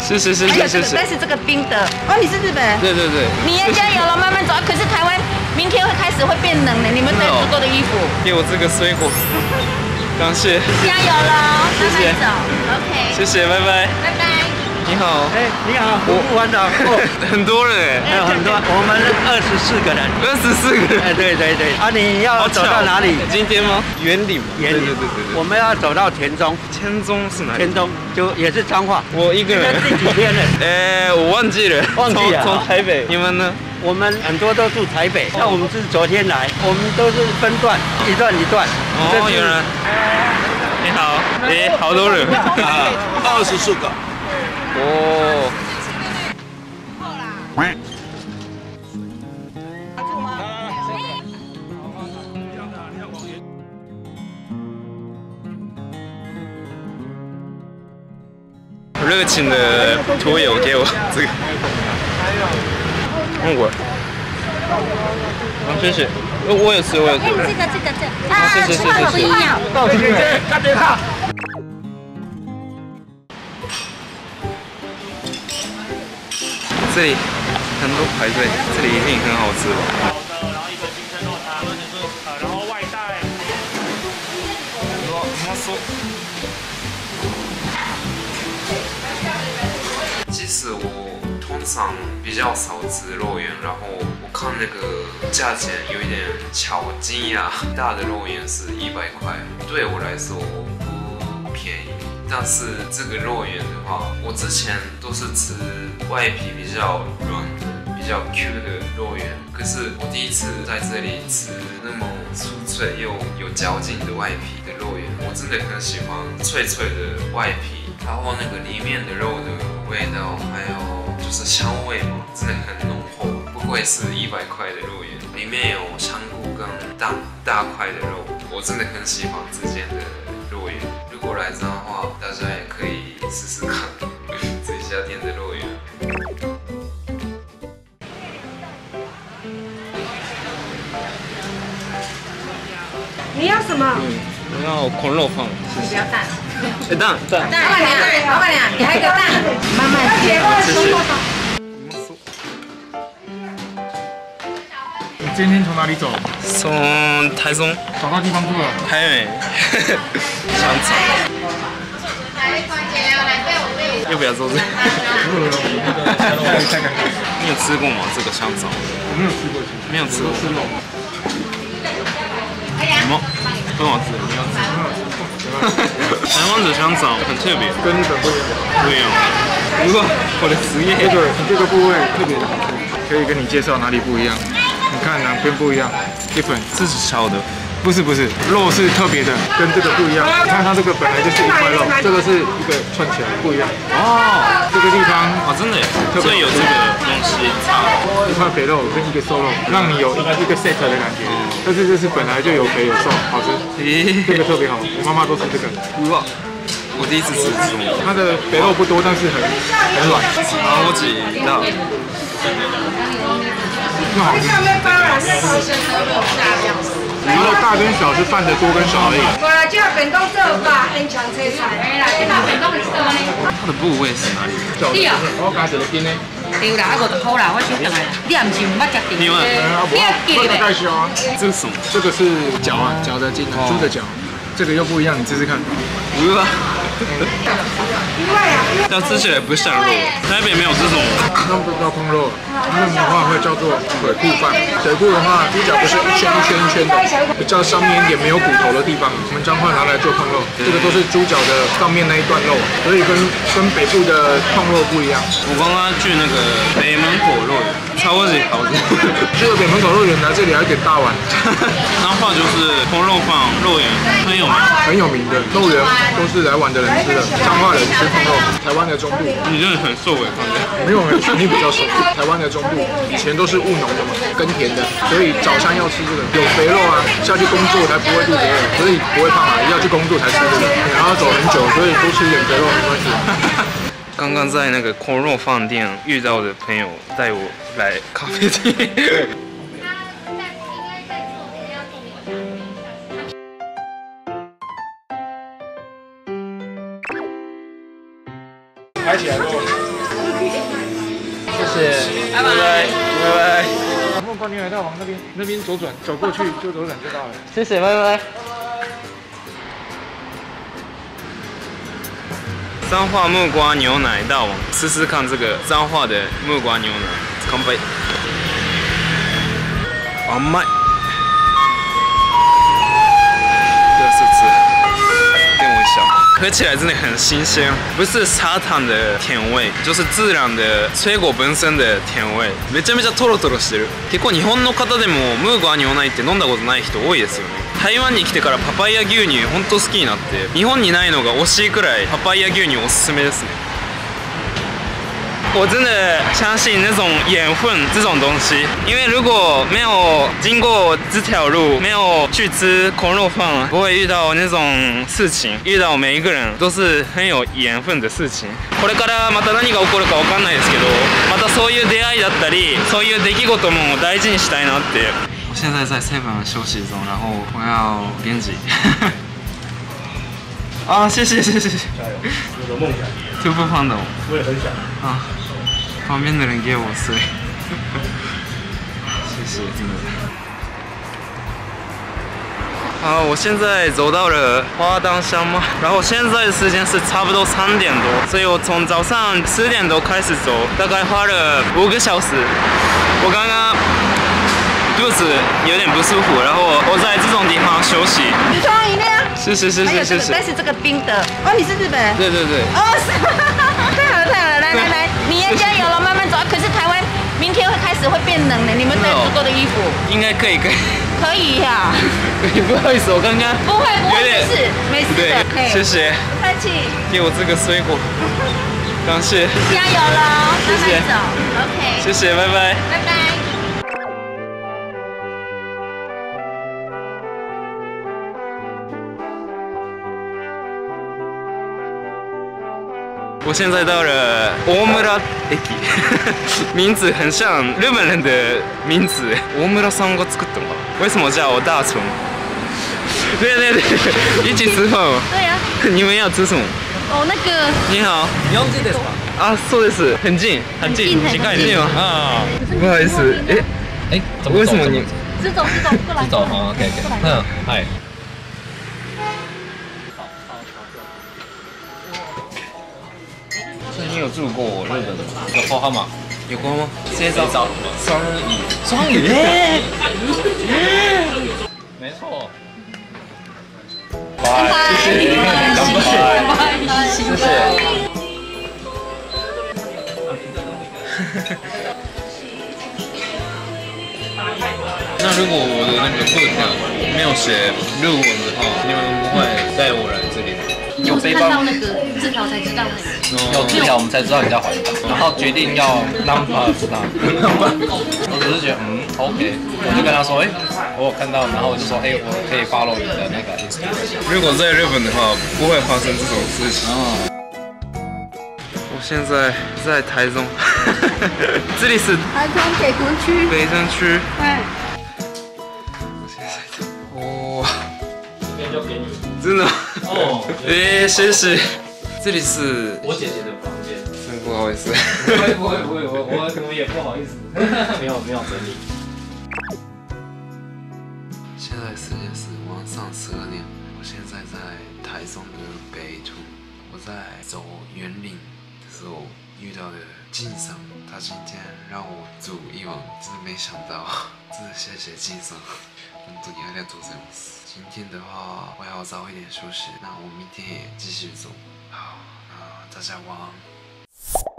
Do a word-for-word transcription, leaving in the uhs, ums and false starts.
谢谢谢谢谢谢。 但是这个冰的，哦，你是日本人？ 对对对。 你要加油了，慢慢走。可是台湾明天会开始会变冷了，你们带足够的衣服。 给我这个水果，感谢。 加油了， 谢谢。 走 ，OK。 谢谢，拜拜。 拜拜。 你好， 哎，你好，我不玩的， 很多人哎， 还有很多，我们二十四个人， 二十四个人， 哎，对对对，啊，你要走到哪里？ 今天吗？园林嘛， 园林，对对对对，我们要走到田中， 田中是哪里？ 田中就也是彰化， 我一个人， 第几天了？ 哎，我忘记了， 忘记了， 从台北，你们呢？ 我们很多都住台北，那我们是昨天来，我们都是分段，一段一段。 哦，有人。你好，哎，好多人啊， 二十四个。 哦。热情的拖友给我这个，嗯我，好谢谢，我有吃我有吃。 这个这个这， 啊谢谢谢谢不一样。 到这边，这边看。 这里很多排队，这里一定很好吃吧？ 然后一个金针肉汤，然后外带。 哇，うまそう。其实我通常比较少吃肉圆，然后我看那个价钱有一点小惊讶，大的肉圆是一百块，对我来说不便宜。但是这个肉圆的话，我之前都是吃外皮比较软的、比较 Q 的肉圆，可是我第一次在这里吃那么酥脆又有嚼劲的外皮的肉圆，我真的很喜欢脆脆的外皮，然后那个里面的肉的味道，还有就是香味嘛，真的很浓厚，不愧是一百块的肉圆，里面有香菇跟大大块的肉，我真的很喜欢这间的肉圆。如果来彰化，大家也可以试试看这家店的肉圆。 你要什么？ 嗯，我要空肉饭， 你不要蛋。 哎蛋蛋。 老板娘，老板娘，你还有一个蛋，慢慢切。 谢谢。 你今天从哪里走？ 从台中找到地方住了。 台北。香肠。要不要做这个？你有吃过吗？这个香肠？ 我没有吃过， 没有吃过。 吃肉。 什么？很好吃，你要吃？台湾的香肠很特别， 跟日本不一样。 不一样。如果我的职业， 这个这个部位特别的好吃，可以跟你介绍哪里不一样。你看哪边不一样 ？different， 这是敲的。 不是不是，肉是特别的，跟这个不一样。你看它这个本来就是一块肉，这个是一个串起来不一样。 哦， 这个地方哦，真的耶，所以有这个东西差。 一块肥肉跟一个瘦肉，让你有一个一个 set 的感觉。但是这是本来就有肥有瘦，好吃。这个特别好，我妈妈都吃这个。 哇，我第一次吃这种。 它的肥肉不多，但是很很软， 超级大。 更好吃。然后大跟小是饭的多跟少而已。 过来叫便当做吧，很强车菜。 它的部位是哪里？ 你啊， 我加一个筋呢。 对啦，啊五十块啦，我收上来。你也唔是唔捌食甜。 你们， 你要记得介绍啊。 这是什么？ 这个是脚啊，脚的筋啊，猪的脚。这个又不一样，你试试看。 哇！但吃起来不像肉，台北没有这种。 那不叫空肉，那的话会叫做腿裤饭。腿裤的话，猪脚不是一圈一圈一圈的，比较上面一点没有骨头的地方，我们彰化拿来做控肉。这个都是猪脚的上面那一段肉，所以跟跟北部的控肉不一样。 我刚刚去那个北门口肉圆，超级好吃。 去了北门口肉圆来这里还点大碗。 彰化就是空肉饭、肉圆很有名， 很有名的肉圆都是来玩的人吃的，彰化人吃控肉，台湾的中部。 你真的很瘦哎，看起来。 没有人，你比较瘦。台湾的中部以前都是务农的嘛，耕田的，所以早餐要吃这个，有肥肉啊，下去工作才不会肚子饿，所以不会胖啊，要去工作才吃这个，然后走很久，所以多吃一点肥肉没关系。 刚刚在那个空肉饭店遇到的朋友带我来咖啡厅。 抬起来肉。 谢谢，拜拜，拜拜。 木瓜牛奶大王那边，那边左转，走过去就左转就到了。 谢谢，拜拜。 彰化木瓜牛奶大王，试试看这个彰化的木瓜牛奶，干杯！甘い。这是吃，跟我笑，喝起来真的很新鲜，不是砂糖的甜味，就是自然的水果本身的甜味。めちゃめちゃトロトロしてる。結構日本の方でもムーゴー牛奶って飲んだことない人多いですよね。台湾に来てからパパイヤ牛乳ほんと好きになって、日本にないのが惜しいくらいパパイヤ牛乳おすすめですね。我真的相信那种盐分这种东西，因为如果没有经过这条路，没有去吃空肉饭，不会遇到那种事情。遇到每一个人都是很有盐分的事情。これからまた何が起こるかわかんないですけど、またそういう出会いだったり、そういう出来事も大事にしたいなって。我现在在 seven 休息中，然后我要编辑。啊，谢谢谢谢谢谢。 加油，有个梦想。 突破胖的我也很想。 啊。旁边的人给我睡，谢谢，真的。好，我现在走到了花当乡嘛，然后现在的时间是差不多三点多，所以我从早上十点多开始走，大概花了五个小时。我刚刚肚子有点不舒服，然后我在这种地方休息。 你说饮料？ 是是是是是是。 但是这个冰的。哦，你是日本人？ 对对对。 哦，是。太好了太好了，来来来，你也加油了，慢慢走。可是台湾明天会开始会变冷的，你们带足够的衣服。 应该可以可以。 可以呀。 不好意思，我刚刚。 不会不会，没事没事的。 对，谢谢。 不客气。 给我这个水果，感谢。 加油喽，慢慢走。OK。 谢谢，拜拜。 拜拜。 我现在到了大村駅，名字很像日本人的名字。大村さんが作ったのかな？为什么叫我大村？对对对，一起吃饭吗？ 对呀。 你们要吃什么？ 哦，那个。 你好。日本人ですか？啊，そうです。很近，很近，近很近吗？啊，不好意思，哎哎，为什么你？ 直走直走过来。 直走好 ，OK OK。嗯，嗨。 所以你有住过日本吗？ 有后号吗？ 有过吗？ 这招双语， 双语。没错。 拜拜。 谢谢，干杯，谢谢。 那如果我的那个课程没有写日文的话，你们不会带我来这里吗？ 有看到那个字条才知道的。 有字条我们才知道你在环岛，然后决定要 number 知道。我只是觉得嗯 OK， 我就跟他说，哎、欸，我有看到，然后我就说，哎、欸，我可以 follow 你的那个 Instagram。 如果在日本的话，不会发生这种事情。 哦。 我现在在台中，这里是台中北屯区。 北屯区。 对。 我现在在哦， 这边就给你。 真的。 哦。 哎，谢谢。这里是我姐姐的房间。 真不好意思。 不会不会不会，我我我也不好意思，没有没有整理。 现在时间是晚上十二点，我现在在台中的北屯，我在走园林的时候遇到的晋商，他今天让我住一晚，真的没想到，真的谢谢晋商，本当にありがとうございます。今天的话，我要早一点休息，那我明天也继续走。好，那大家晚安。